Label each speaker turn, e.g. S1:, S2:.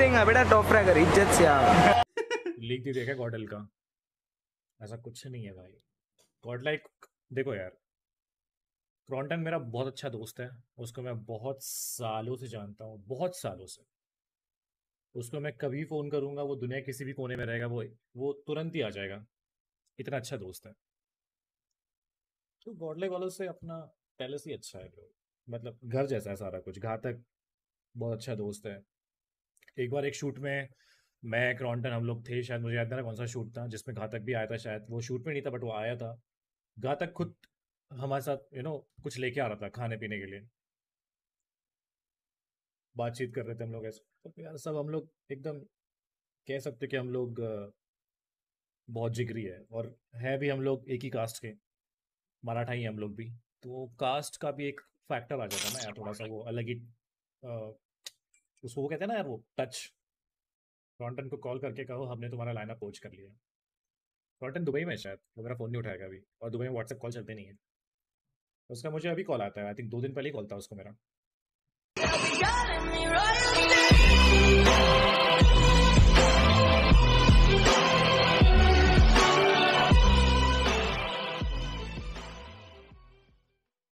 S1: रहेगा बेटा, top fragger इज्जत से आओ।
S2: लीक भी देखा गॉडल का, ऐसा कुछ नहीं है भाई। गॉड लाइक, देखो यार, क्रॉन्टन मेरा बहुत अच्छा दोस्त है, उसको मैं बहुत सालों से जानता हूँ, बहुत सालों से। उसको मैं कभी फ़ोन करूंगा, वो दुनिया के किसी भी कोने में रहेगा, वो तुरंत ही आ जाएगा, इतना अच्छा दोस्त है। तो गॉडलाइक वालों से अपना पहले से ही अच्छा है bro। मतलब घर जैसा है सारा कुछ। घातक बहुत अच्छा दोस्त है। एक बार एक शूट में मैं क्रॉन्टन हम लोग थे, शायद मुझे याद नहीं रहा कौन सा शूट था जिसमें घातक भी आया था, शायद वो शूट में नहीं था बट वो आया था। घातक खुद हमारे साथ कुछ लेके आ रहा था खाने पीने के लिए, बातचीत कर रहे थे हम लोग ऐसे। तो यार सब हम लोग एकदम कह सकते कि हम लोग बहुत जिगरी है, और है भी हम लोग एक ही कास्ट के, मराठा ही हैं हम लोग भी। तो कास्ट का भी एक फैक्टर आ जाता है ना यार, थोड़ा सा वो अलग ही अ, उसको वो कहते हैं ना यार, वो टच। क्रॉन्टन को कॉल करके कहो हमने तुम्हारा लाइनअप पोच कर लिया है। क्रॉन्टन दुबई में है शायद, वो मेरा फ़ोन नहीं उठाएगा अभी, और दुबई में व्हाट्सएप कॉल चलते नहीं है। उसका मुझे अभी कॉल आता है, आई थिंक 2 दिन पहले ही कॉल था उसको मेरा।